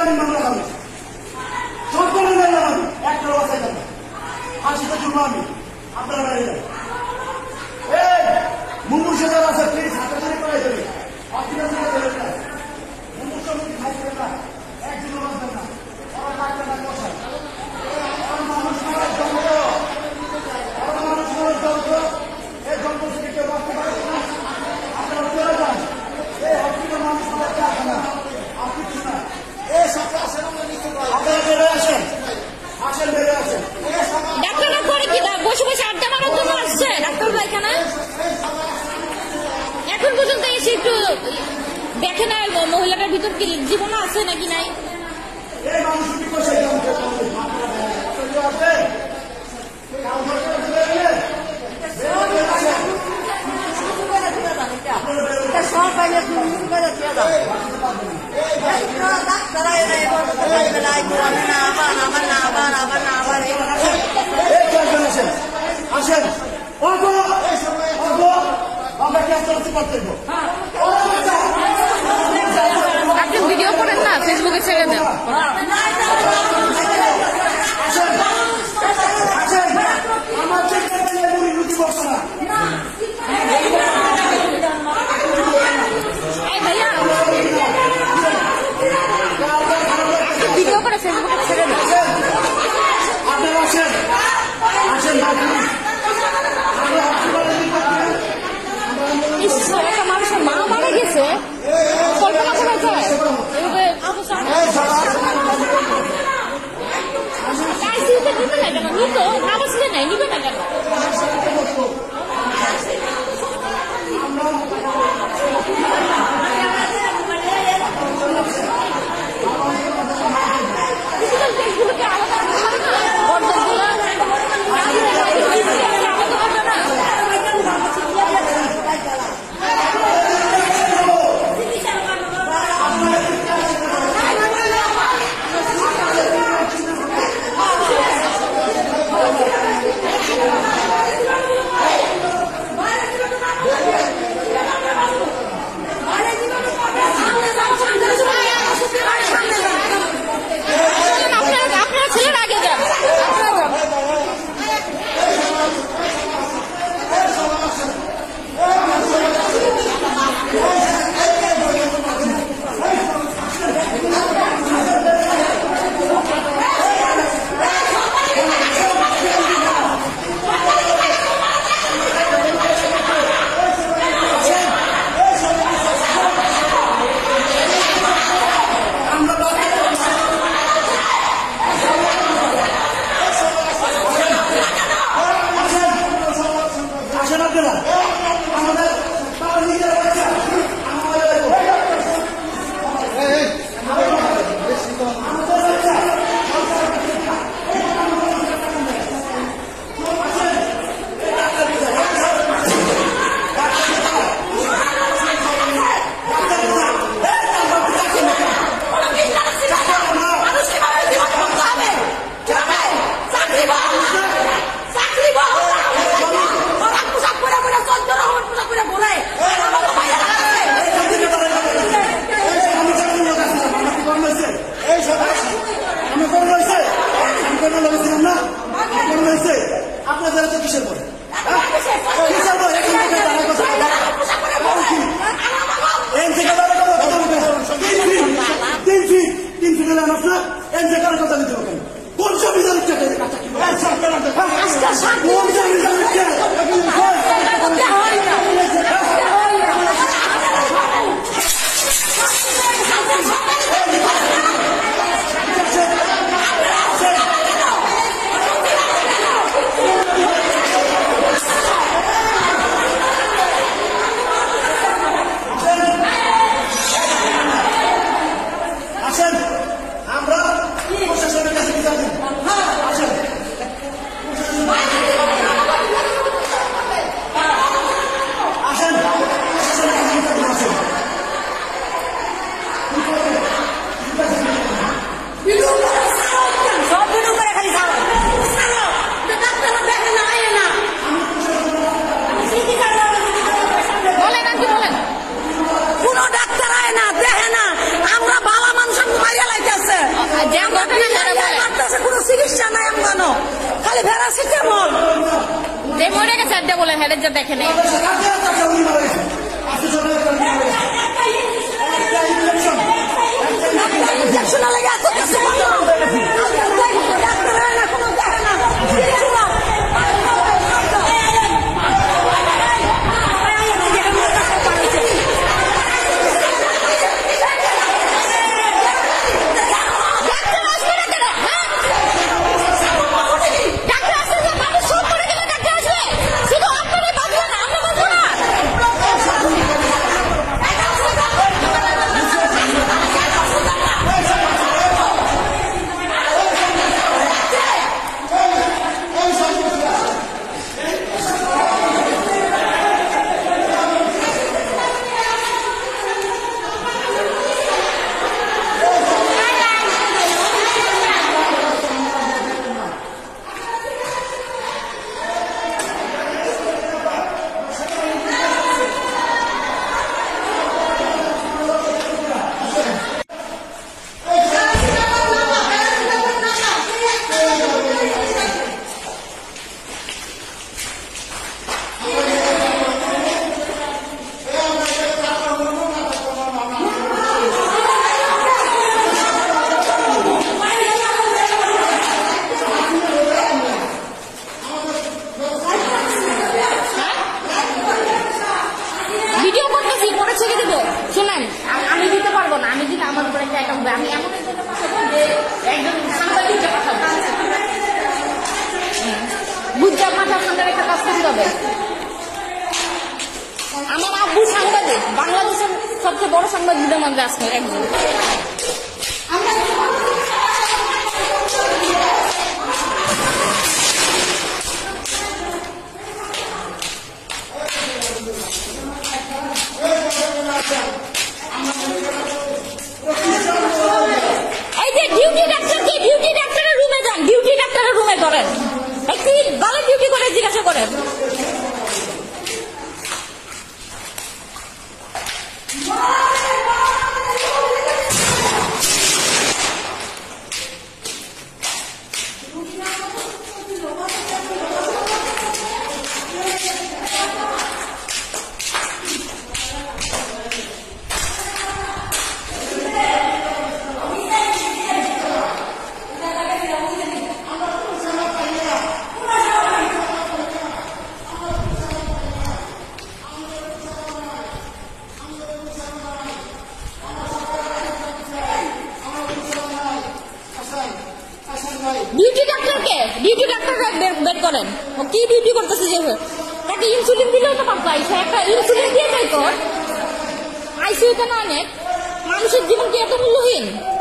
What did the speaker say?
মামলা খাবি, সরকারের মেলা খাবি, একটা বাসায় যাবে, ফাঁসিতে জুড়বো আমি, আপনারা বাইরে যান। মুমুর সাথে আছে, প্লিজ হাতে ধরে করাই দেবে, অফিসের সাথে দেবে না, মুমুর সঙ্গে খাইবে না, একদিনও বাঁচবে না, ওরা লাগবে না বসায়, মানুষ মারা জন্ম, ওরা মানুষ মারা জন্ম, এই জন্ম থেকে কেউ বাঁচতে পারবে না, আপনারা চলে যান, এই হসপিটাল মানুষ মারা আসে না, আর কিছু না, আপনারা বেড়ে আসেন, আসেন বেড়ে আসেন। ডাক্তাররা করে কি বসে বসে আড্ডা মারার জন্য আসছে ডাক্তাররা এখানে? এখন পর্যন্ত এসে একটু দেখে না মহিলাটার ভিতর কি জীবন আছে নাকি নাই? আসেন আমরা ক্লাস করতে আপনি ভিডিও করেন না, ফেসবুকে ছেড়ে দেন। ভাইয়া ভিডিও করে ফেসবুকে ছেড়ে দেন। আপনারা আসেন, আসেন একটা মানুষের মা মারা গেছে, কল্পনা করা যায়? নিবে না কেন? নিত না বসলে নাই, নিবে না কেন? আপনাদের তো কিসের পরে কথা দিতে হবে কোন সংবিধান খালি প্যারাসিটামল যে মরে গেছে আড্ডা বলে হেরে যে দেখে নেই ইনজেকশন লাগে এত কিছু ডাক্তার না কোনো দেখে না আমি দিতে পারবো না, আমি দিলে আমার উপরে একটা অ্যাটাক হবে। আমি এমন একজনকে পাঠাবো যে একজন সাংবাদিককে পাঠাবো, বুঝতে মাথার সামনে একটা কাজ করতে হবে। আমার আব্বু সাংবাদিক, বাংলাদেশের সবচেয়ে বড় সাংবাদিকদের মধ্যে আসছে একজন। এই যে ডিউটি ডাক্তারকে ডিউটি ডাক্তারের রুমে যান, ডিউটি ডাক্তারের রুমে করেন, একটু ভালো ডিউটি করে জিজ্ঞাসা করেন। ডিউটি ডাক্তারকে ডিউটি ডাক্তার বের করেন, ও কি ডিউটি করতেছে? যে তাকে ইনসুলিন দিলেও তো পারতো, একটা ইনসুলিন দিয়ে দেয় তো। আইসিইউতে না অনেক মানুষের জীবন কি এত মূল্যহীন?